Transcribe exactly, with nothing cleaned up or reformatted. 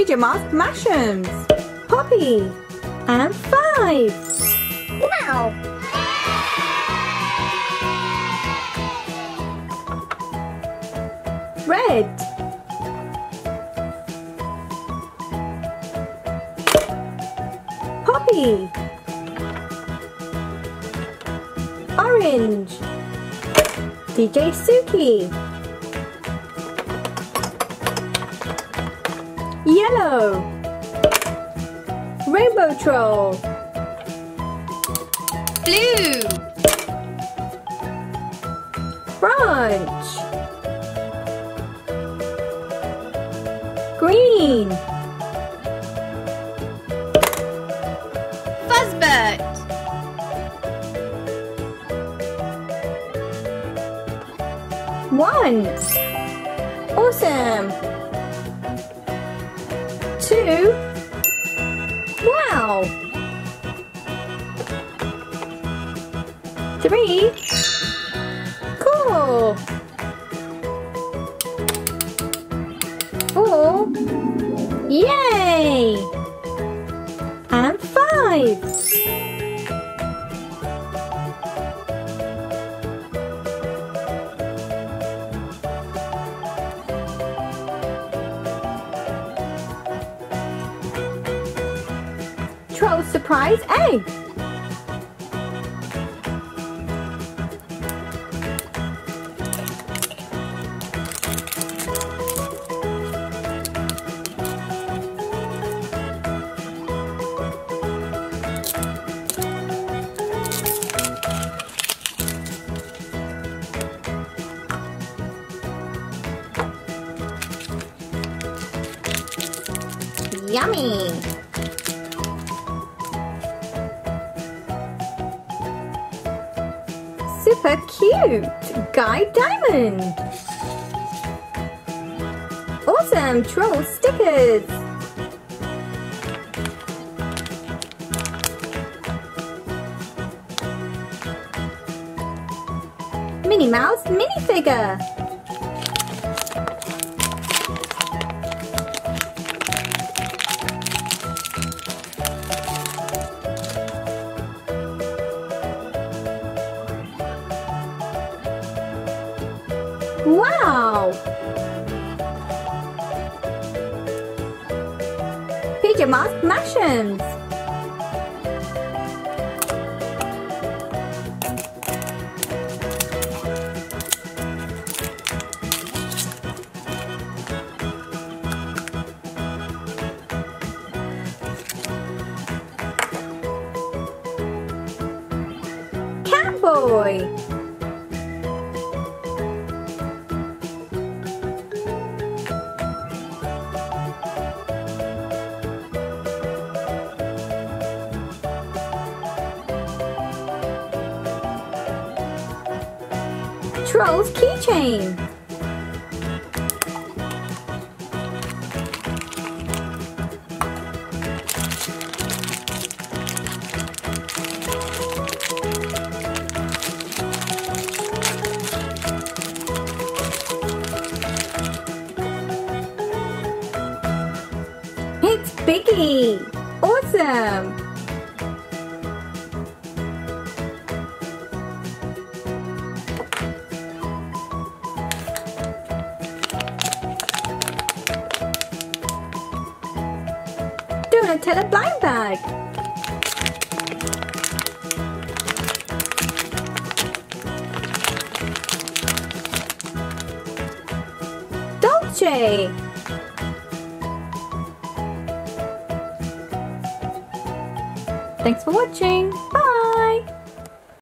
Pyjamas Mushrooms. Poppy. And five. Wow! Red. Poppy. Orange. DjSuki. Yellow. RainbowTroll. Blue. Branch. Green. Fuzzbert. One. Awesome. Two. Wow. Three. Cool. Four. Yay. And five. Trolls Surprise egg. Yummy! Super cute! Guy Diamond! Awesome troll stickers! Minnie Mouse minifigure! Wow! Pyjamas Mushrooms. Catboy. Trolls keychain. It's Biggie. Awesome. Donatella blind bag. Dolce. Thanks for watching. Bye.